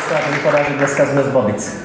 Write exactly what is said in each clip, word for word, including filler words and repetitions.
dneska to vypadá, že dneska jsme z Babic.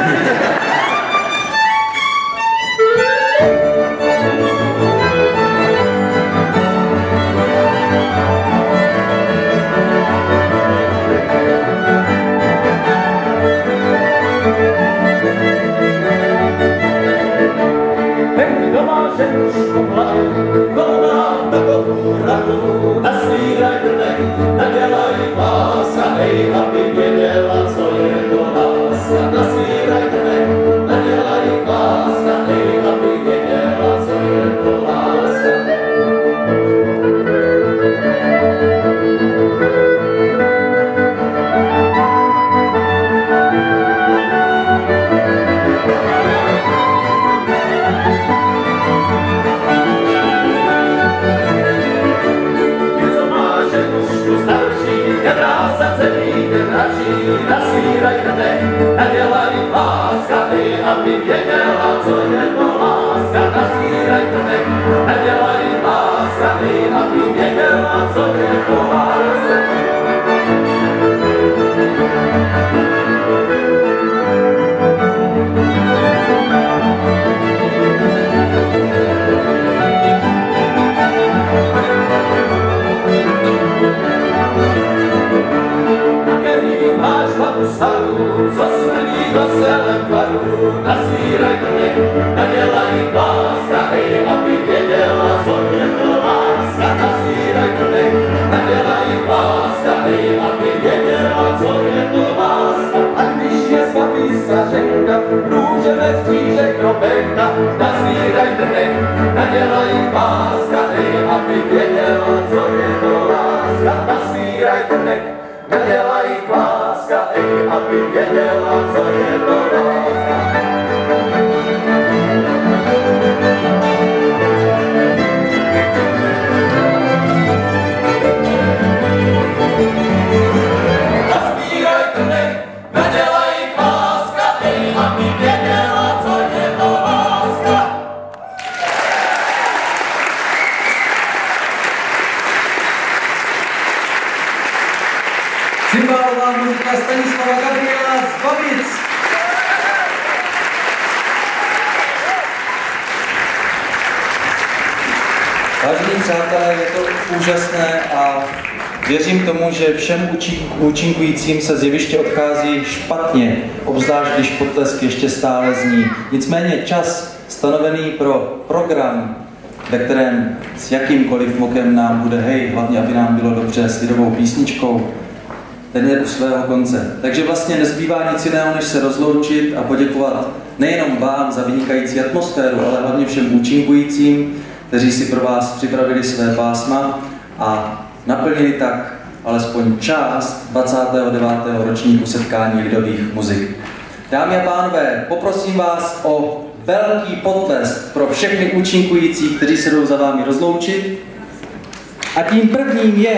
Cymbálová muzika Stanislava Gabriela z Babic. Vážení přátelé, je to úžasné a věřím tomu, že všem účinkujícím se z jeviště odchází špatně, obzvlášť když potlesk ještě stále zní. Nicméně čas stanovený pro program, ve kterém s jakýmkoliv mokem nám bude hej, hlavně aby nám bylo dobře s lidovou písničkou, ten je u svého konce. Takže vlastně nezbývá nic jiného, než se rozloučit a poděkovat nejenom vám za vynikající atmosféru, ale hlavně všem účinkujícím, kteří si pro vás připravili své pásma a naplnili tak alespoň část dvacátého devátého ročníku setkání lidových muzik. Dámy a pánové, poprosím vás o velký potlesk pro všechny účinkující, kteří se jdou za vámi rozloučit. A tím prvním je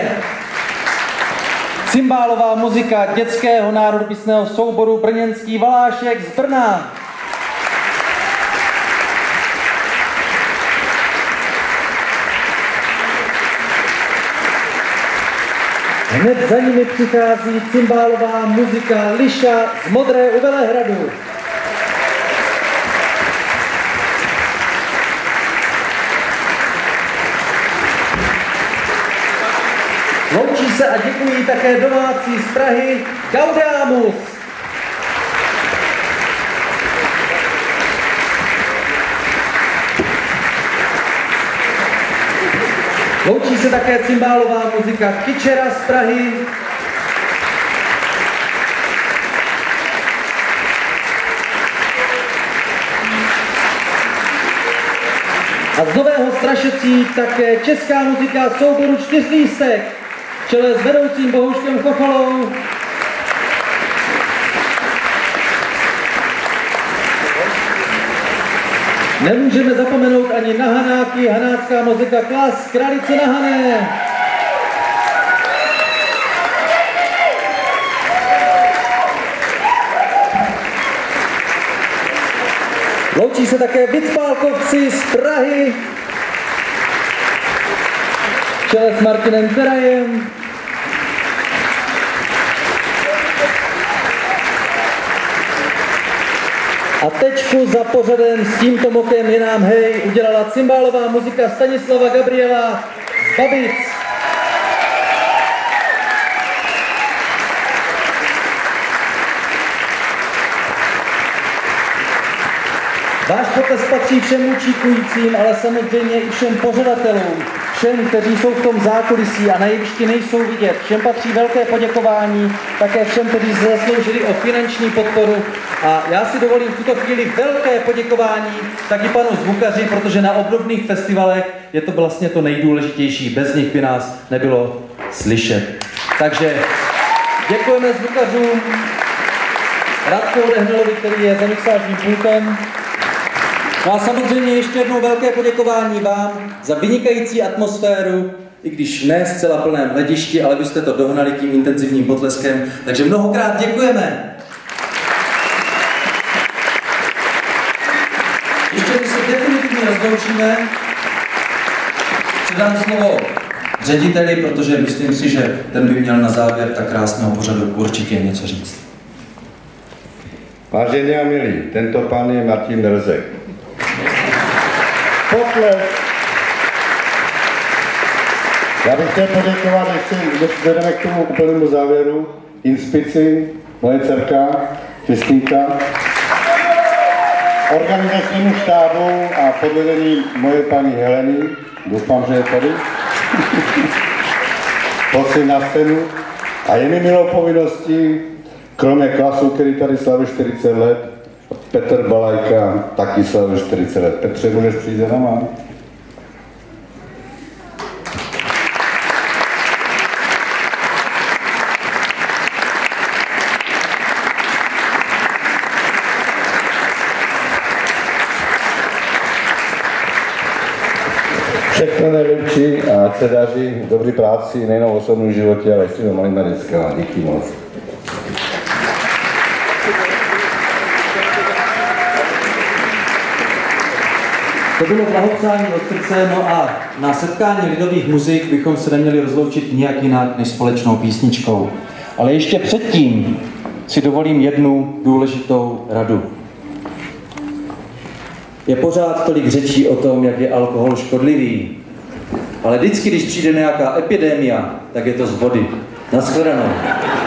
cymbálová muzika dětského národopisného souboru Brněnský Valášek z Brna. Hned za nimi přichází cymbálová muzika Liša z Modré u Velehradu. Loučí se a děkují také domácí z Prahy Gaudeamus. Loučí se také cymbálová muzika Kyčera z Prahy. A z Nového Strašecí také česká muzika souboru Čtyřlístek v čele s vedoucím Bohuškem Chocholou. Nemůžeme zapomenout ani na Hanáky, hanácká muzika Klas, Kralice na Hané. Loučí se také Vicpálkovci z Prahy v čele s Martinem Terajem. A tečku za pořadem s tímto mokem je nám hej udělala cymbálová muzika Stanislava Gabriela z Babic. Váš potlesk patří všem účinkujícím, ale samozřejmě i všem pořadatelům, všem, kteří jsou v tom zákulisí a na jevišti nejsou vidět. Všem patří velké poděkování, také všem, kteří se zasloužili o finanční podporu. A já si dovolím v tuto chvíli velké poděkování taky panu zvukaři, protože na obdobných festivalech je to vlastně to nejdůležitější. Bez nich by nás nebylo slyšet. Takže děkujeme zvukařům, Radku Odehnelovi, který je za mixážním pultem. No a samozřejmě ještě jednou velké poděkování vám za vynikající atmosféru, i když ne zcela plném hledišti, ale vy jste to dohnali tím intenzivním potleskem, takže mnohokrát děkujeme. Ještě když se definitivně rozloučíme, předám slovo řediteli, protože myslím si, že ten by měl na závěr tak krásného pořadu určitě něco říct. Vážení a milí, tento pán je Martin Rezek. Potlesk. Já bych chtěl poděkovat ještě, než jdeme k tomu úplnému závěru, Inspici, moje dcerka, Kristýnka, organizačnímu štábu a pod vedením moje paní Heleny, doufám, že je tady, prosím na scénu. A je mi milou povinností, kromě Klasu, který tady slaví čtyřicet let, Petr Balajka taky slaví čtyřicet let. Petře, budeš přijít za náma? Všechno nejlepší a ať se daří dobrý práci nejenom v osobním životě, ale i s těmi malými dětskama. Díky moc. To bylo blahopřání od srdce, no a na setkání lidových muzik bychom se neměli rozloučit nijak jinak než společnou písničkou. Ale ještě předtím si dovolím jednu důležitou radu. Je pořád tolik řečí o tom, jak je alkohol škodlivý, ale vždycky, když přijde nějaká epidemia, tak je to z vody. Naschledanou.